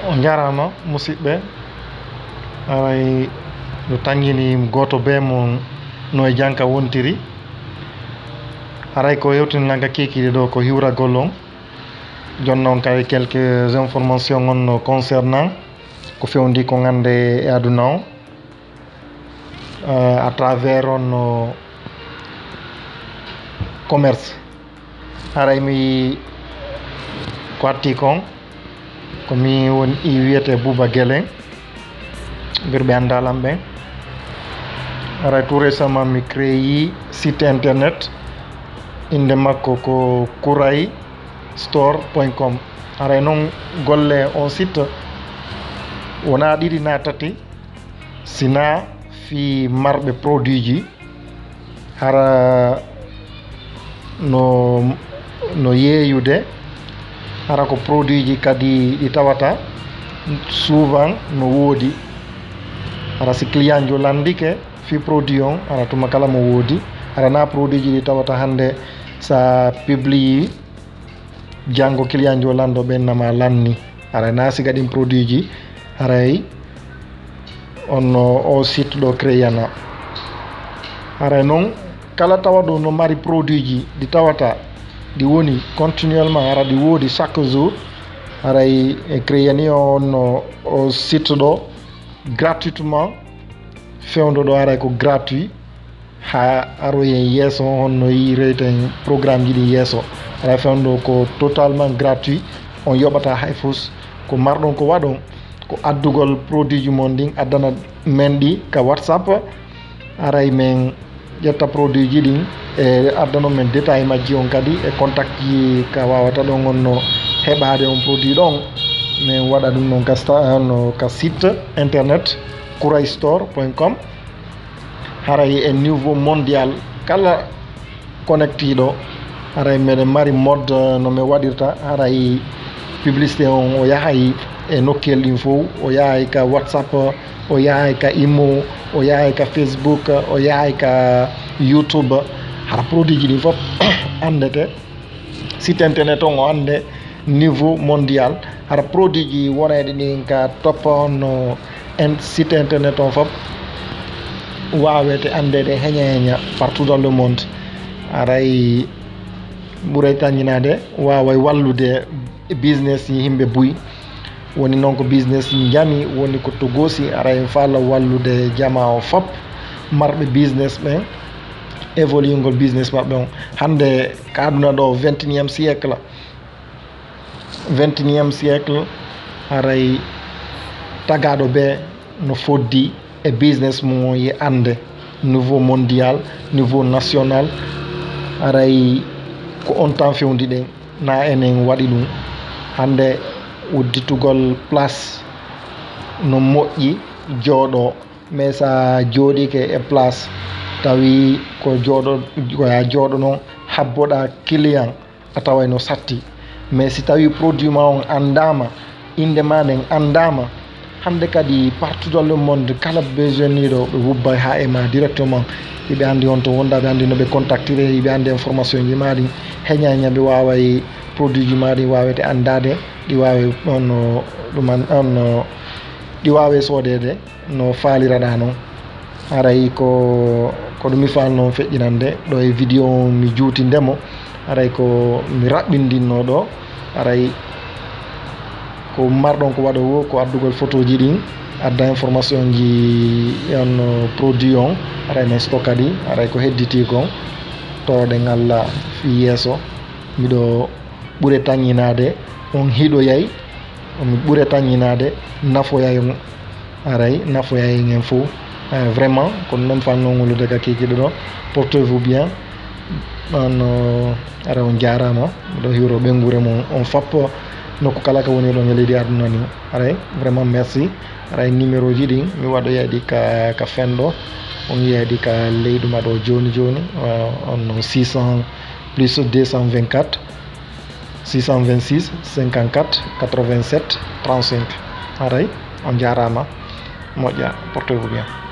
On jarama musidɓe aray no tangini goto be mon no e janka wontiri aray ko yewtinanka kekiɗe ɗo ko hiwragol on jonnon kay quelques informations on concernant ko fewndi ko gande e aduna o à travers on commerce aray mi ko atti kon komi woni wiyete Bouba Guélé birɓe andalam ɓen aray tout récemment mi créé site internet inde makko ko kouraystore.com aray noon golle on site wona ɗiɗi na tati sina fi marɓe produit ji hara no yeeyude hara ko produit ji kadi ɗi tawata souvent no woodi hara si client jo landike fi produit on hara tuma kala mo woodi hara na produit ji ɗi tawata hande sa publie jango client jo lando ɓennama lanni hara na siga ɗin produit ji haray on o site ɗo créana haray noon kala tawa ɗo no mari produit ji ɗi tawata ɗi woni continuellement hara ɗi woodi chaque jour haray créani on o site ɗo gratuitement fewndo ɗo haray ko gratuit ha aroyen yesso honno yi reyten programme ji ɗi yesso haray fewndo ko totalement gratuit on yoɓata hay fus ko marɗon ko waɗon ko addugol produit ji mon ɗin addana men ɗi ka whatsapp aray men ƴetta produit ji ɗin e addano men détail majji on kadi e contact ji ka wawata ɗon onno heɓade on produit ɗon min waɗa ɗum noon ka site internet kouraystore.com haray e niveau mondial kala connectiɗo haray meɗen mari mode no min waɗirta haray publicité on o yahay e nokkel ɗin fof o yahay ka whatsapp o yahay ka imo o yahay ka facebook o yahay ka youtube hara produit ji ɗin fof andete site internet on o ande niveau mondial hara produit ji wonede ɗin ka toppa on site internet on fof wawete andede heña partout dans le monde aray ɓuuray tañinade waway wallude business yi yimɓe buy woni noon ko business jami woni ko to goosi aray falla wallude jama o fop marɓe business ɓen évolue ngol business maɓɓe on hande ka aduna ɗo 21e siècle aray tagaɗo ɓe no foddi e business mum on yi ande niveau mondial niveau national aray ko on temps fewndi ɗen na enen waɗi ɗum hande udditugol place no moƴƴi jooɗo mais sa jooɗike e place tawi ko ya jooɗo noon habboɗa client a taway no satti mais si tawi produit ma on andama inde ma nden andama hande kadi partout dans le monde kala besoiniɗo ɓe wubbay ha e ma directement yiɓe andi on to wonda ɓe andi no ɓe contactire yiɓe andi information ji ma ɗin heñaña ɓe waway produit ji ma ɗin wawete andade ɗi wawi on ɗuman ɗi wawe sodede no faliraɗa noon aray ko ɗum mi falno feƴƴinande ɗo e vidéo mi juutindemo aray ko mi raɓɓindinno ɗo aray ko marɗon ko waɗa wo ko addugol photo ji ɗin adda information ji on produit on aray men stock kadi aray ko hedditi kon towɗen Allah fi yesso miɗo ɓuure tañinade on hiɗoyay mi ɓuure tañinade nafoyay on aray nafoyay en fof vraiment kono noon fanno ngolude ka kekiɗo ɗo portez vous bien on ara on jarama miɗo hiwro ɓengure mon on fop nokku kala ka woni ɗo e leydi aduna ni aray vraiment merci aray numéro ji ɗin mi waɗoyayɗi ka fenɗo on yiyayɗi ka leyɗuma ɗo joni on 600 plus 224 626 54 87 35 aray on jarama moƴƴa portez vous bien.